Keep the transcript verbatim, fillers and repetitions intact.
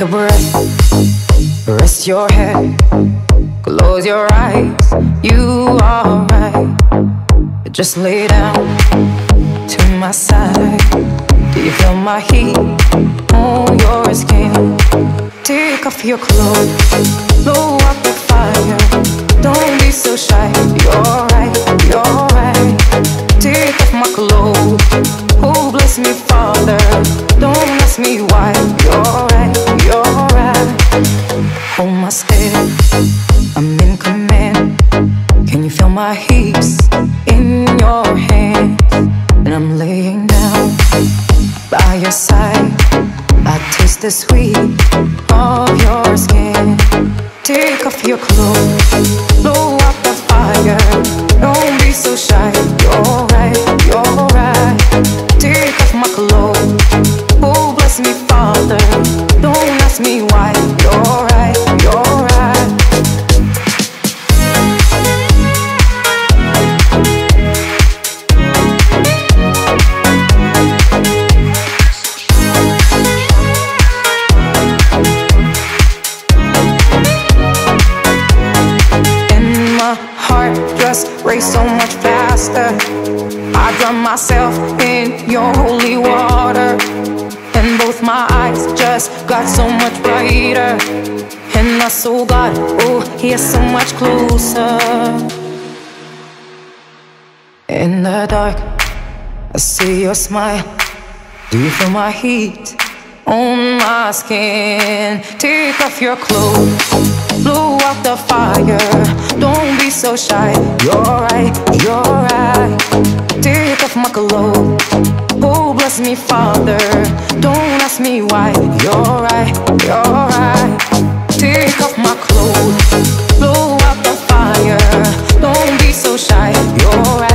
a breath, rest your head, close your eyes, you are right. Just lay down to my side. Do you feel my heat on your skin? Take off your clothes, blow out the fire. Don't be so shy, you're right, you're right. Take off my clothes, oh bless me Father. Don't ask me why, you're right, you're right. Hold my step, I'm in command. Can you feel my hips in your hands? And I'm laying down by your side. I taste the sweet of your skin. Take off your clothes, blow out the fire. Don't be so shy, you're right, you're right. Take off my clothes, oh bless me Father. Don't ask me why, you're right, you're right. Race so much faster. I drown myself in your holy water, and both my eyes just got so much brighter. And my soul got, oh, here so much closer. In the dark, I see your smile. Do you feel my heat on my skin? Take off your clothes, blow out the fire. Don't be so shy, you're right, you're right. Take off my clothes, oh bless me Father. Don't ask me why, you're right, you're right. Take off my clothes, blow out the fire. Don't be so shy, you're right.